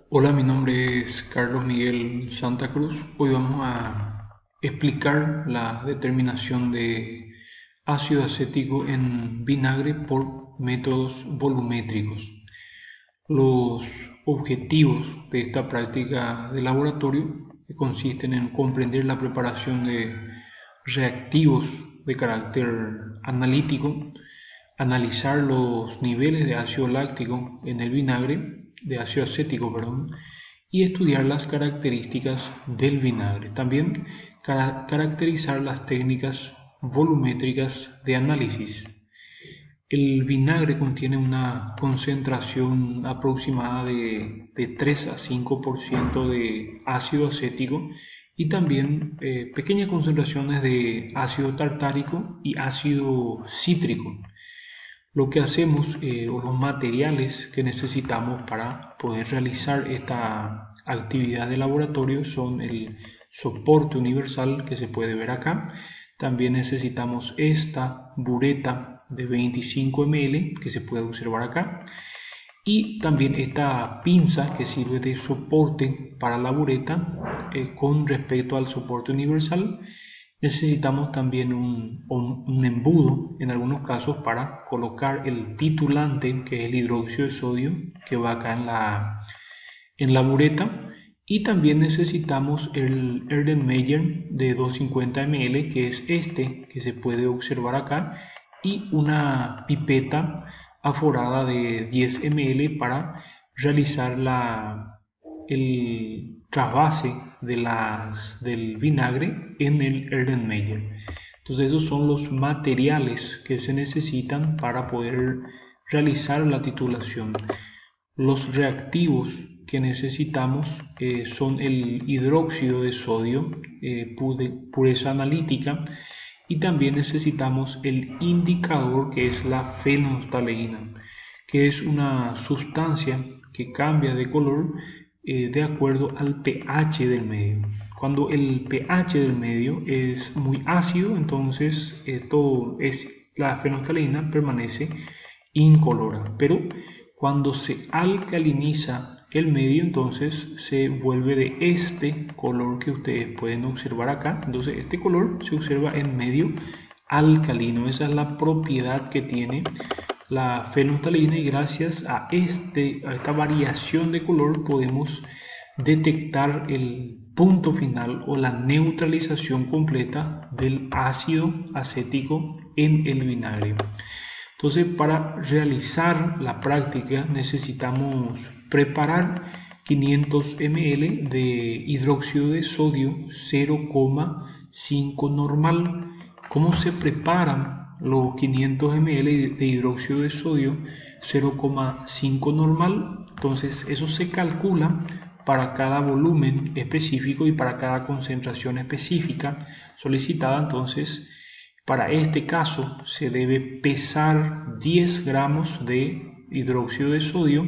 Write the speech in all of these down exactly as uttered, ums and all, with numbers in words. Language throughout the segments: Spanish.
Hola, mi nombre es Carlos Miguel Santa Cruz. Hoy vamos a explicar la determinación de ácido acético en vinagre por métodos volumétricos. Los objetivos de esta práctica de laboratorio consisten en comprender la preparación de reactivos de carácter analítico, analizar los niveles de ácido láctico en el vinagre, de ácido acético, perdón, y estudiar las características del vinagre. También cara caracterizar las técnicas volumétricas de análisis. El vinagre contiene una concentración aproximada de, de tres a cinco por ciento de ácido acético y también eh, pequeñas concentraciones de ácido tartárico y ácido cítrico. Lo que hacemos eh, o los materiales que necesitamos para poder realizar esta actividad de laboratorio son el soporte universal que se puede ver acá. También necesitamos esta bureta de veinticinco mililitros que se puede observar acá. Y también esta pinza que sirve de soporte para la bureta eh, con respecto al soporte universal. Necesitamos también un, un, un embudo en algunos casos para colocar el titulante, que es el hidróxido de sodio, que va acá en la, en la bureta. Y también necesitamos el Erlenmeyer de doscientos cincuenta mililitros, que es este que se puede observar acá, y una pipeta aforada de diez mililitros para realizar la, el trasvase de las, del vinagre en el Erlenmeyer. Entonces esos son los materiales que se necesitan para poder realizar la titulación. Los reactivos que necesitamos eh, son el hidróxido de sodio, eh, pureza analítica, y también necesitamos el indicador, que es la fenolftaleína, que es una sustancia que cambia de color eh, de acuerdo al pH del medio. Cuando el pH del medio es muy ácido, entonces esto es, la fenolftaleína permanece incolora, pero cuando se alcaliniza el medio, entonces se vuelve de este color que ustedes pueden observar acá. Entonces este color se observa en medio alcalino. Esa es la propiedad que tiene la fenolftaleína, y gracias a, este, a esta variación de color podemos detectar el punto final o la neutralización completa del ácido acético en el vinagre. Entonces, para realizar la práctica necesitamos preparar quinientos mililitros de hidróxido de sodio cero coma cinco normal. ¿Cómo se preparan los quinientos mililitros de hidróxido de sodio cero coma cinco normal? Entonces, eso se calcula para cada volumen específico y para cada concentración específica solicitada. Entonces, para este caso se debe pesar diez gramos de hidróxido de sodio.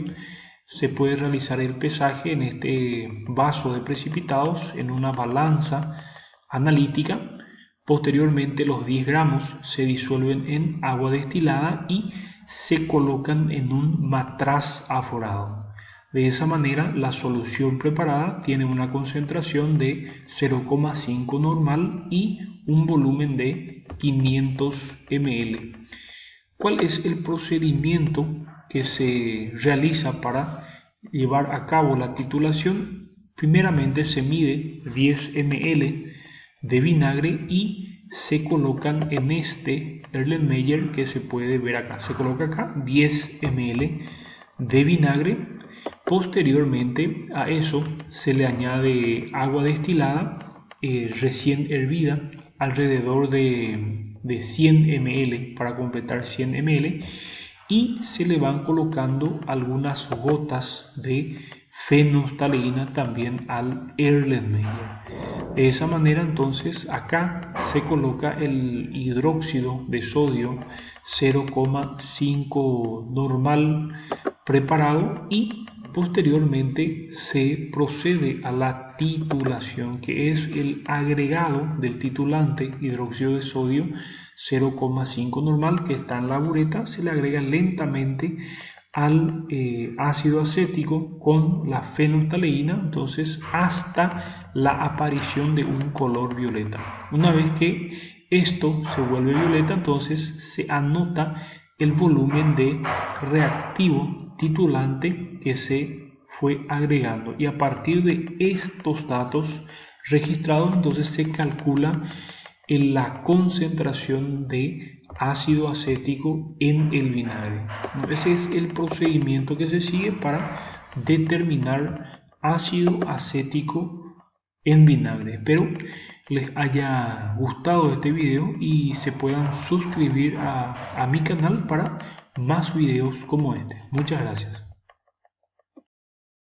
Se puede realizar el pesaje en este vaso de precipitados en una balanza analítica. Posteriormente los diez gramos se disuelven en agua destilada y se colocan en un matraz aforado. De esa manera la solución preparada tiene una concentración de cero coma cinco normal y un volumen de quinientos mililitros. ¿Cuál es el procedimiento que se realiza para llevar a cabo la titulación? Primeramente se mide diez mililitros de vinagre y se colocan en este Erlenmeyer que se puede ver acá. Se coloca acá diez mililitros de vinagre. Posteriormente a eso se le añade agua destilada eh, recién hervida, alrededor de, de cien mililitros para completar cien mililitros, y se le van colocando algunas gotas de fenolftaleína también al Erlenmeyer. De esa manera entonces acá se coloca el hidróxido de sodio cero coma cinco normal preparado y posteriormente se procede a la titulación, que es el agregado del titulante hidróxido de sodio cero coma cinco normal que está en la bureta. Se le agrega lentamente al eh, ácido acético con la fenolftaleína, entonces hasta la aparición de un color violeta. Una vez que esto se vuelve violeta, entonces se anota el volumen de reactivo titulante que se fue agregando, y a partir de estos datos registrados entonces se calcula la concentración de ácido acético en el vinagre. Ese es el procedimiento que se sigue para determinar ácido acético en vinagre. Espero les haya gustado este video y se puedan suscribir a, a mi canal para más videos como este. Muchas gracias.